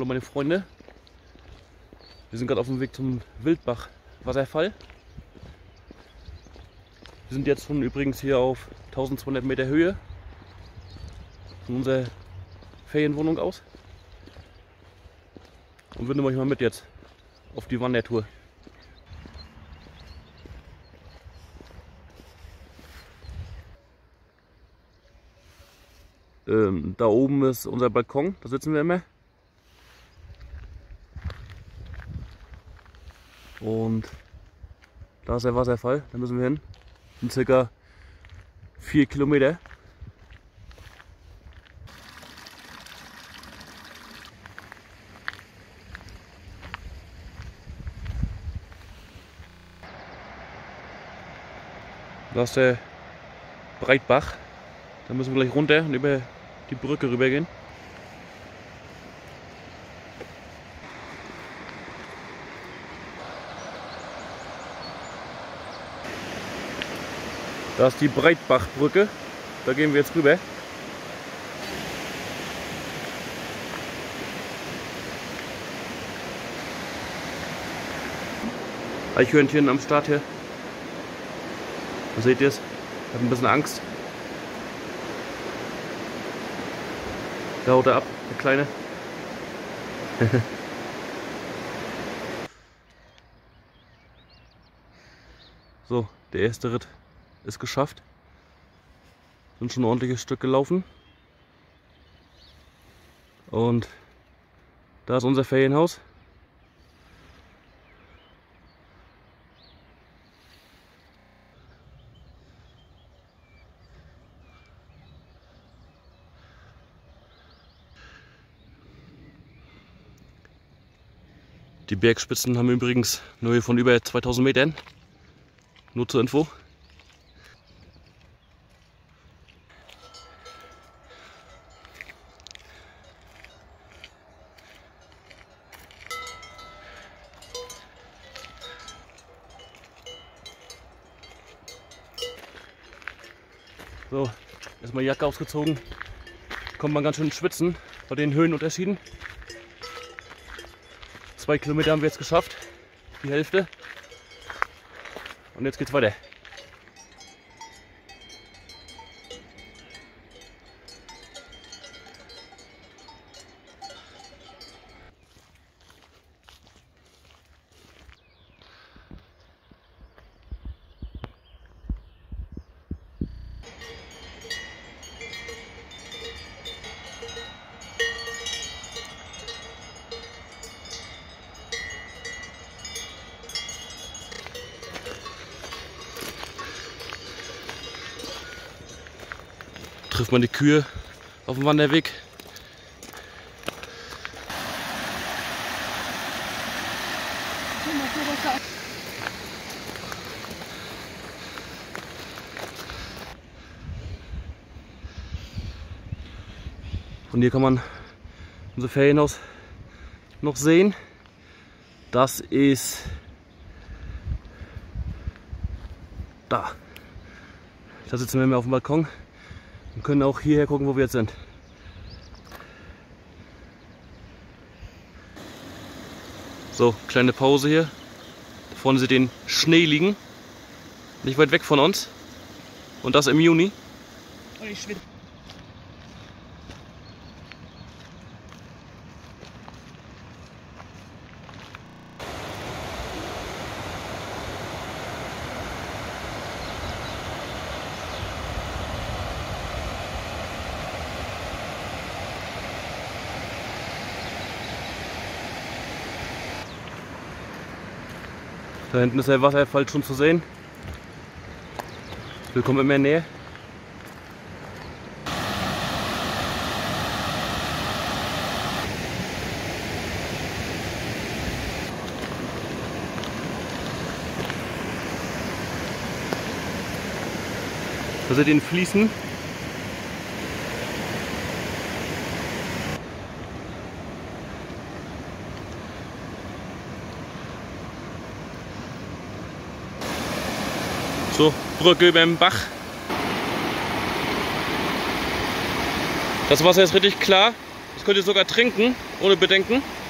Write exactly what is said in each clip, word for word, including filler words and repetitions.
Hallo meine Freunde. Wir sind gerade auf dem Weg zum Wildbach-Wasserfall. Wir sind jetzt schon übrigens hier auf eintausendzweihundert Meter Höhe von unserer Ferienwohnung aus. Und wir nehmen euch mal mit jetzt auf die Wandertour. Ähm, da oben ist unser Balkon, da sitzen wir immer. Und da ist der Wasserfall, da müssen wir hin. Das sind circa vier Kilometer. Da ist der Breitbach. Da müssen wir gleich runter und über die Brücke rüber gehen. Da ist die Breitbachbrücke. Da gehen wir jetzt rüber. Eichhörnchen am Start hier. Da seht ihr es. Ich habe ein bisschen Angst. Da haut er ab, der Kleine. So, der erste Ritt ist geschafft. Sind schon ein ordentliches Stück gelaufen. Und da ist unser Ferienhaus. Die Bergspitzen haben übrigens eine Höhe von über zweitausend Metern. Nur zur Info. So, erstmal die Jacke ausgezogen. Kommt man ganz schön ins Schwitzen bei den Höhenunterschieden. Zwei Kilometer haben wir jetzt geschafft, die Hälfte. Und jetzt geht's weiter. Trifft man die Kühe auf dem Wanderweg. Von hier kann man unser Ferienhaus noch sehen. Das ist da. Da sitzen wir mehr auf dem Balkon. Wir können auch hierher gucken, wo wir jetzt sind. So, kleine Pause hier. Da vorne seht ihr den Schnee liegen. Nicht weit weg von uns. Und das im Juni. Und ich schwitze. Da hinten ist der Wasserfall schon zu sehen. Wir kommen immer näher. Da seht ihr ihn fließen. So, Brücke über dem Bach. Das Wasser ist richtig klar. Das könnt ihr sogar trinken, ohne Bedenken.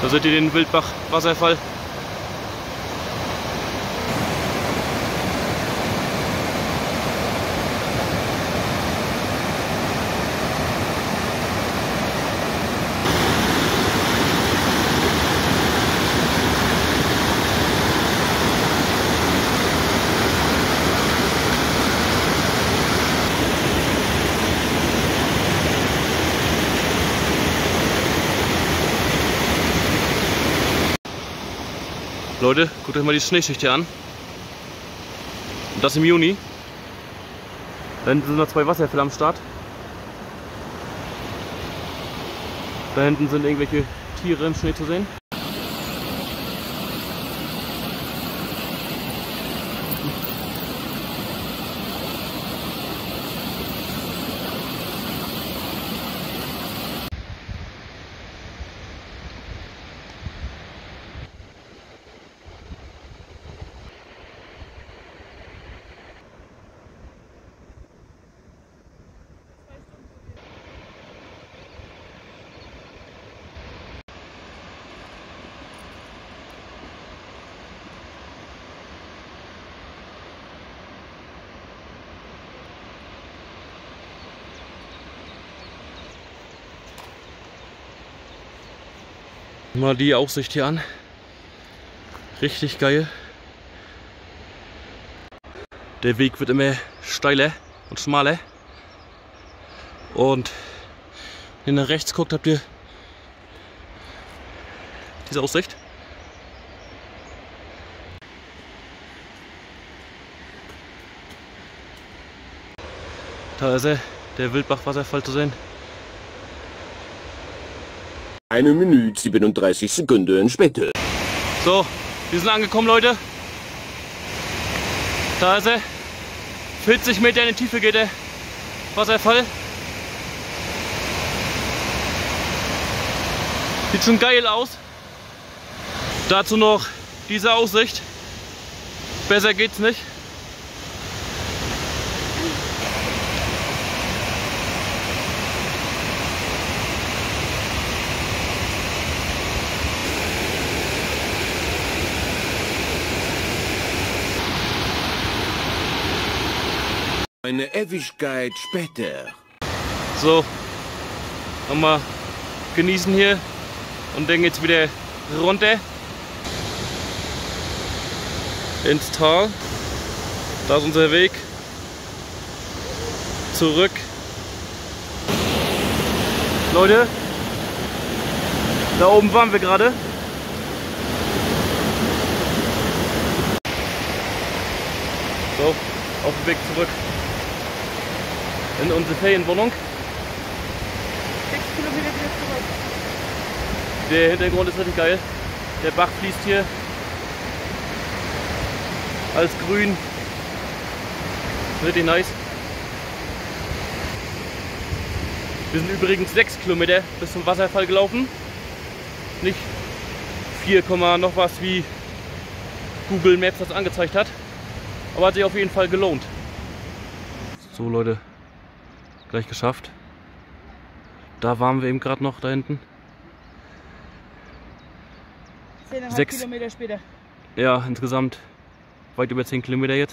Da seht ihr den Wildbach-Wasserfall. Leute, guckt euch mal die Schneeschicht hier an. Und das im Juni. Da hinten sind noch zwei Wasserfälle am Start. Da hinten sind irgendwelche Tiere im Schnee zu sehen. Mal die Aussicht hier an. Richtig geil. Der Weg wird immer steiler und schmaler. Und wenn ihr nach rechts guckt, habt ihr diese Aussicht. Da ist er, der Wildbach-Wasserfall zu sehen. Eine Minute siebenunddreißig Sekunden später. So, wir sind angekommen, Leute. Da ist er. vierzig Meter in die Tiefe geht der Wasserfall. Sieht schon geil aus. Dazu noch diese Aussicht. Besser geht's nicht. Eine Ewigkeit später. So, nochmal genießen hier und dann geht's wieder runter ins Tal. Da ist unser Weg zurück. Leute, da oben waren wir gerade. So, auf dem Weg zurück in unsere Ferienwohnung. Sechs Kilometer wieder zurück. Der Hintergrund ist richtig geil. Der Bach fließt hier als grün. Richtig nice. Wir sind übrigens sechs Kilometer bis zum Wasserfall gelaufen. Nicht vier, noch was, wie Google Maps das angezeigt hat. Aber hat sich auf jeden Fall gelohnt. So Leute, gleich geschafft. Da waren wir eben gerade noch da hinten. zehn Komma fünf Sechs. Kilometer später. Ja, insgesamt weit über zehn Kilometer jetzt.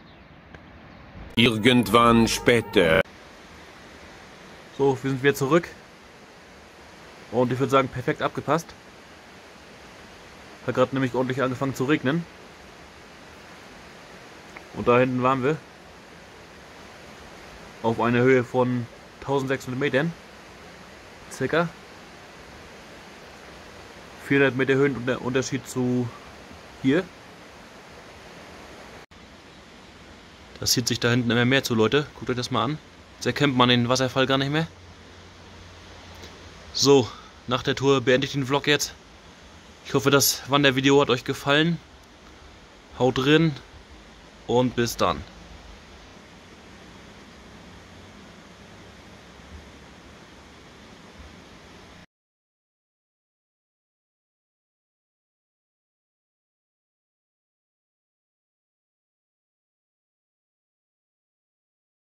Irgendwann später. So, wir sind wieder zurück. Und ich würde sagen, perfekt abgepasst. Hat gerade nämlich ordentlich angefangen zu regnen. Und da hinten waren wir. Auf einer Höhe von eintausendsechshundert Metern. Circa. vierhundert Meter Höhenunterschied zu hier. Das zieht sich da hinten immer mehr zu, Leute. Guckt euch das mal an. Jetzt erkennt man den Wasserfall gar nicht mehr. So, nach der Tour beende ich den Vlog jetzt. Ich hoffe, das Wandervideo hat euch gefallen. Haut drin und bis dann.